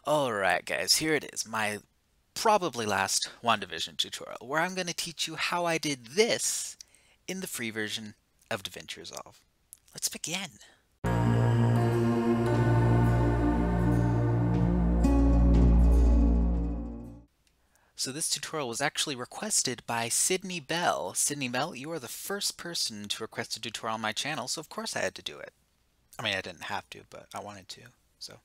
Alright guys, here it is, my probably last WandaVision tutorial, where I'm going to teach you how I did this in the free version of Davinci Resolve. Let's begin. So this tutorial was actually requested by Sydney Bell. Sydney Bell, you are the first person to request a tutorial on my channel, so of course I had to do it. I mean, I didn't have to, but I wanted to, so.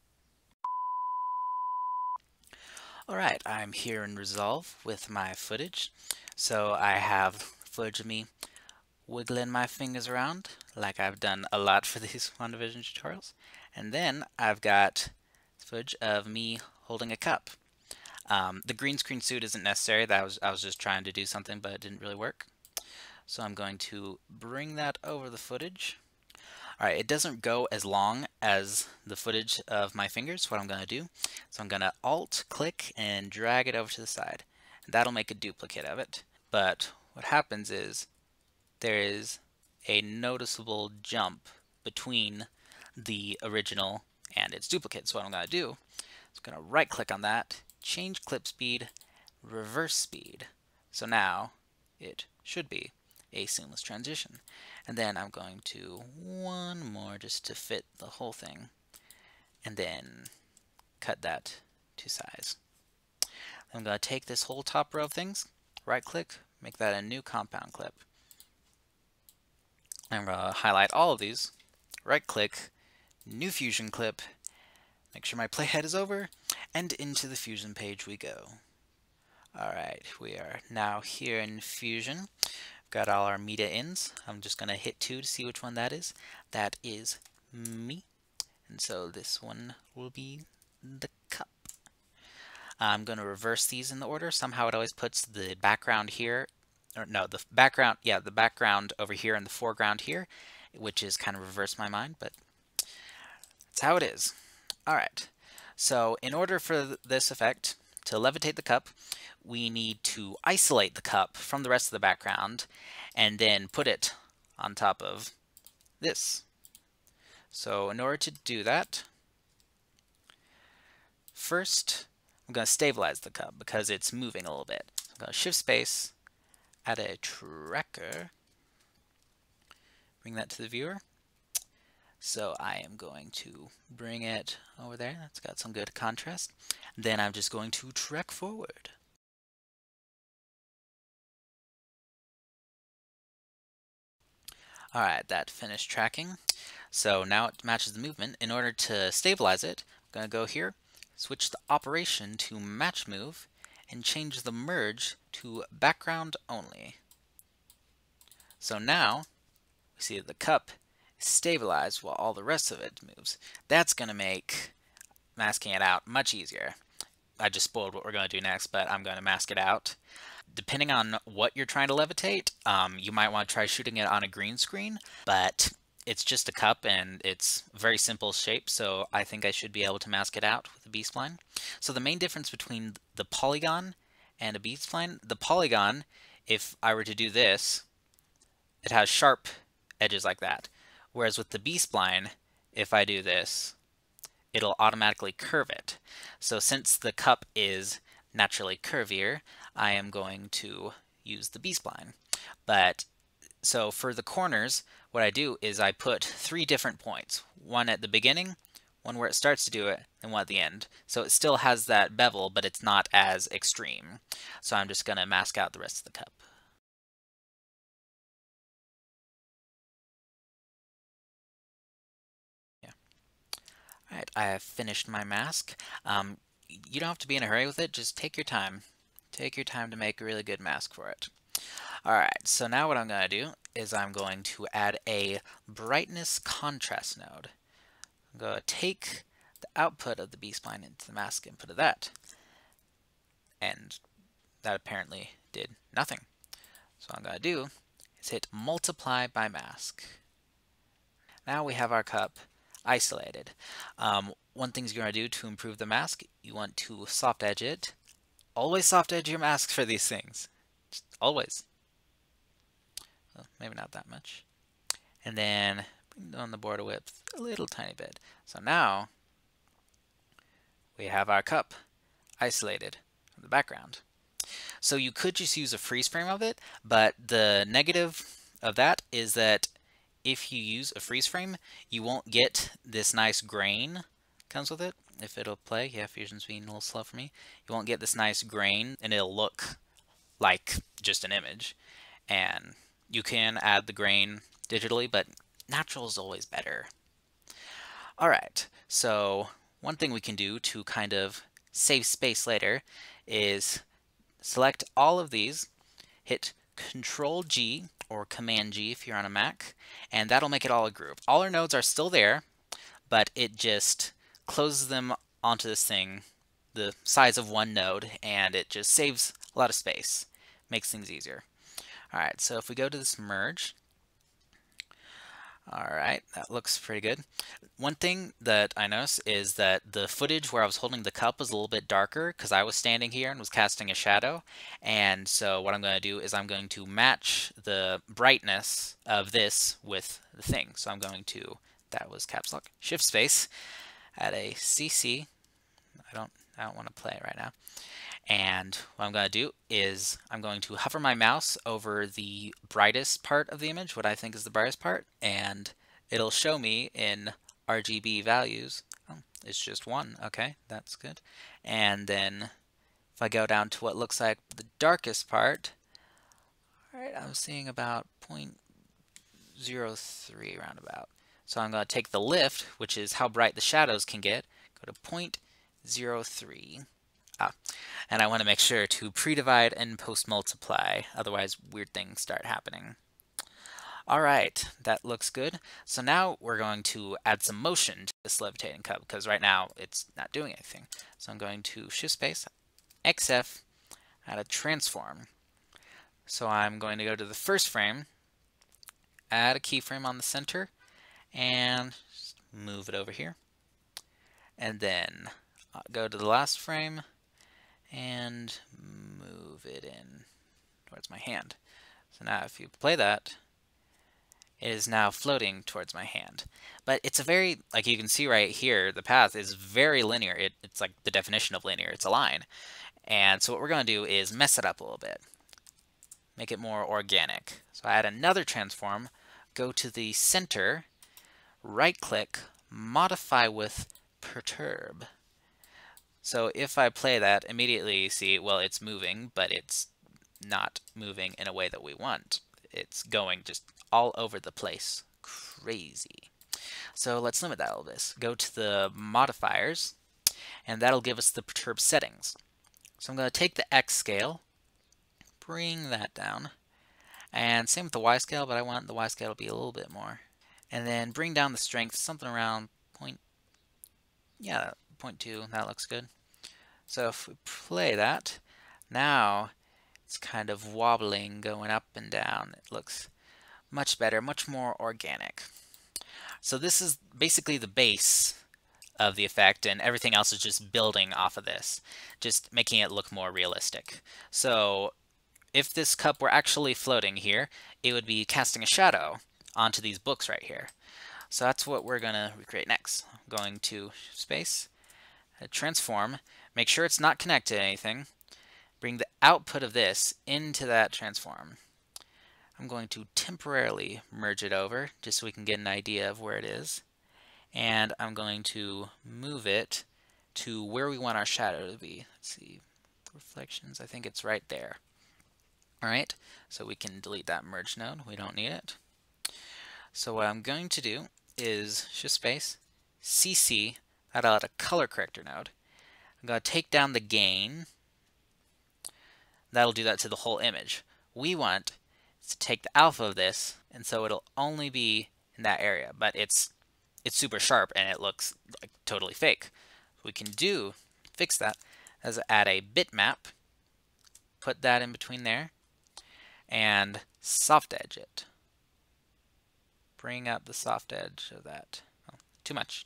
Alright, I'm here in Resolve with my footage. So I have footage of me wiggling my fingers around like I've done a lot for these WandaVision tutorials. And then I've got footage of me holding a cup. The green screen suit isn't necessary. I was just trying to do something, but it didn't really work. So I'm going to bring that over the footage. Alright, it doesn't go as long as the footage of my fingers. What I'm going to do, so I'm going to Alt-click and drag it over to the side. That'll make a duplicate of it. But what happens is there is a noticeable jump between the original and its duplicate. So what I'm going to do is I'm going to right-click on that, change clip speed, reverse speed. So now it should be a seamless transition. And then I'm going to one more just to fit the whole thing, and then cut that to size. I'm going to take this whole top row of things, right click, make that a new compound clip. I'm going to highlight all of these, right click, new fusion clip, make sure my playhead is over, and into the fusion page we go. Alright, we are now here in Fusion. Got all our media ins. I'm just going to hit 2 to see which one that is. That is me. And so this one will be the cup. I'm going to reverse these in the order. Somehow it always puts the background here, or no, the background over here and the foreground here, which is kind of reversed my mind, but that's how it is. Alright, so in order for this effect to levitate the cup, we need to isolate the cup from the rest of the background and then put it on top of this. So in order to do that, first I'm going to stabilize the cup because it's moving a little bit. So I'm going to shift space, add a tracker, bring that to the viewer. So I am going to bring it over there. That's got some good contrast. Then I'm just going to track forward. Alright, that finished tracking. So now it matches the movement. In order to stabilize it, I'm going to go here, switch the operation to match move, and change the merge to background only. So now we see that the cup is stabilized while all the rest of it moves. That's going to make masking it out much easier. I just spoiled what we're going to do next, but I'm going to mask it out. Depending on what you're trying to levitate, you might want to try shooting it on a green screen, but it's just a cup and it's a very simple shape, so I think I should be able to mask it out with a B-spline. So the main difference between the polygon and a B-spline, the polygon, if I were to do this, it has sharp edges like that. Whereas with the B-spline, if I do this, it'll automatically curve it. So since the cup is naturally curvier, I am going to use the B-spline. But so for the corners, what I do is I put 3 different points. One at the beginning, one where it starts to do it, and one at the end. So it still has that bevel, but it's not as extreme. So I'm just going to mask out the rest of the cup. Yeah. Alright, I have finished my mask. You don't have to be in a hurry with it, just take your time. Take your time to make a really good mask for it. Alright, so now what I'm going to do is I'm going to add a brightness contrast node. I'm going to take the output of the B-spline into the mask input of that. And that apparently did nothing. So what I'm going to do is hit multiply by mask. Now we have our cup isolated. One thing you're going to do to improve the mask, you want to soft edge it. Always soft edge your masks for these things. Just always. Well, maybe not that much. And then bring down the border width a little tiny bit. So now we have our cup isolated from the background. So you could just use a freeze frame of it, but the negative of that is that if you use a freeze frame, you won't get this nice grain comes with it. If it'll play, yeah, Fusion's being a little slow for me. You won't get this nice grain, and it'll look like just an image. And you can add the grain digitally, but natural is always better. All right, so one thing we can do to kind of save space later is select all of these, hit Control G or Command G if you're on a Mac, and that'll make it all a group. All our nodes are still there, but it just closes them onto this thing the size of one node, and it just saves a lot of space, makes things easier. All right, so if we go to this merge, all right, that looks pretty good. One thing that I noticed is that the footage where I was holding the cup was a little bit darker because I was standing here and was casting a shadow. And so what I'm going to do is I'm going to match the brightness of this with the thing. So I'm going to, that was caps lock, shift space, add a CC. I don't want to play it right now. And what I'm going to do is I'm going to hover my mouse over the brightest part of the image, what I think is the brightest part, and it'll show me in RGB values. Oh, it's just 1. Okay, that's good. And then if I go down to what looks like the darkest part, all right, I'm seeing about 0.03 roundabout. So I'm going to take the lift, which is how bright the shadows can get, go to 0.03. And I want to make sure to pre-divide and post-multiply, otherwise weird things start happening. All right, that looks good. So now we're going to add some motion to this levitating cup, because right now it's not doing anything. So I'm going to shift space, XF, add a transform. So I'm going to go to the first frame, add a keyframe on the center, and move it over here. And then go to the last frame, and move it in towards my hand. So now if you play that, it is now floating towards my hand. But it's a very, like you can see right here, the path is very linear. It's like the definition of linear. It's a line. And so what we're going to do is mess it up a little bit. Make it more organic. So I add another transform, go to the center, right-click, modify with perturb. So if I play that, immediately you see, well, it's moving, but it's not moving in a way that we want. It's going just all over the place. Crazy. So let's limit that a little bit. Go to the modifiers, and that'll give us the perturb settings. So I'm going to take the X scale, bring that down, and same with the Y scale, but I want the Y scale to be a little bit more. And then bring down the strength, something around 0.2, that looks good. So if we play that, now it's kind of wobbling, going up and down. It looks much better, much more organic. So this is basically the base of the effect, and everything else is just building off of this, just making it look more realistic. So if this cup were actually floating here, it would be casting a shadow onto these books right here. So that's what we're going to recreate next. I'm going to space, transform, make sure it's not connected to anything, bring the output of this into that transform. I'm going to temporarily merge it over just so we can get an idea of where it is. And I'm going to move it to where we want our shadow to be. Let's see, reflections, I think it's right there. All right, so we can delete that merge node. We don't need it. So what I'm going to do is shift space, CC, that'll add a color corrector node. I'm going to take down the gain. That'll do that to the whole image. We want to take the alpha of this, and so it'll only be in that area, but it's super sharp and it looks like totally fake. What we can do, fix that, is add a bitmap, put that in between there, and soft edge it. Bring up the soft edge of that. Oh, too much.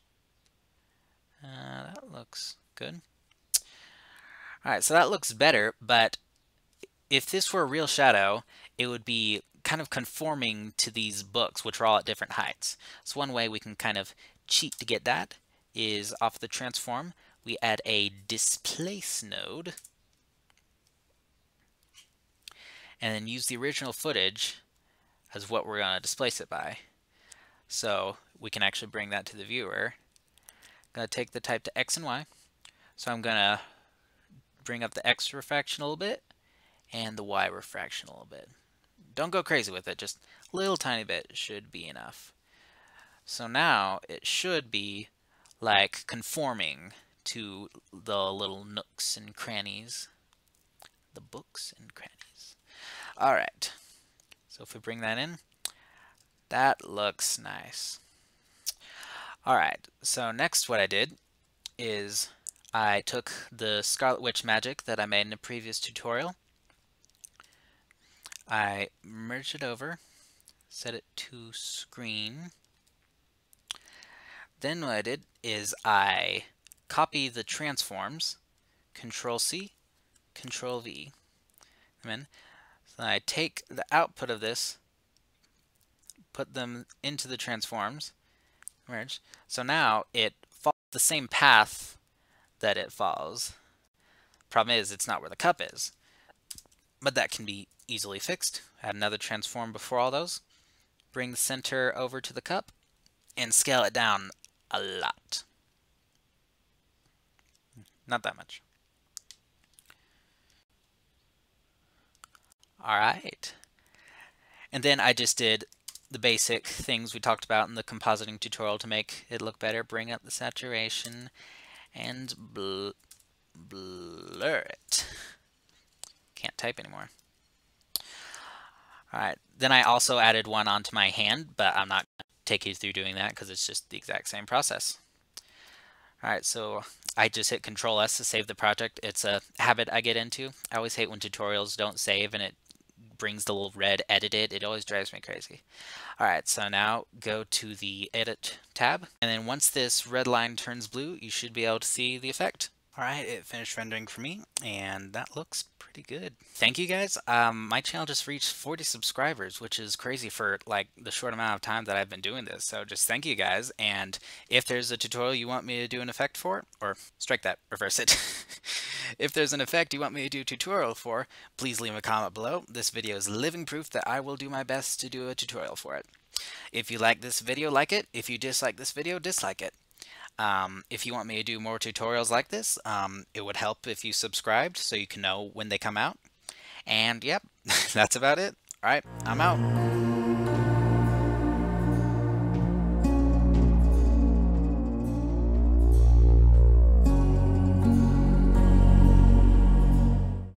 That looks good. Alright, so that looks better, but if this were a real shadow, it would be kind of conforming to these books, which are all at different heights. So one way we can kind of cheat to get that is off the transform. we add a displace node, and then use the original footage as what we're going to displace it by. So we can actually bring that to the viewer. I'm going to take the type to X and Y. So I'm going to bring up the X refraction a little bit and the Y refraction a little bit. Don't go crazy with it, just a little tiny bit should be enough. So now it should be like conforming to the little nooks and crannies, the books and crannies. All right, so if we bring that in, that looks nice. All right, so next what I did is I took the Scarlet Witch magic that I made in a previous tutorial. I merged it over, set it to screen. Then what I did is I copy the transforms, Control C, Control V. And then I take the output of this, put them into the transforms, merge. So now it follows the same path that it follows. Problem is, it's not where the cup is. But that can be easily fixed. Add another transform before all those. Bring the center over to the cup and scale it down a lot. Not that much. All right. And then I just did the basic things we talked about in the compositing tutorial to make it look better. Bring up the saturation and blur it. Can't type anymore. All right. Then I also added one onto my hand, but I'm not going to take you through doing that because it's just the exact same process. All right, so I just hit Control S to save the project. It's a habit I get into. I always hate when tutorials don't save and it brings the little red edited. It always drives me crazy. All right, so now go to the Edit tab, and then once this red line turns blue, you should be able to see the effect. All right, it finished rendering for me, and that looks pretty good. Thank you guys. My channel just reached 40 subscribers, which is crazy for like the short amount of time that I've been doing this. So just thank you guys. And if there's a tutorial you want me to do an effect for, or strike that, reverse it. If there's an effect you want me to do a tutorial for, please leave a comment below. This video is living proof that I will do my best to do a tutorial for it. If you like this video, like it. If you dislike this video, dislike it. If you want me to do more tutorials like this, it would help if you subscribed so you can know when they come out. And yep, that's about it. All right, I'm out.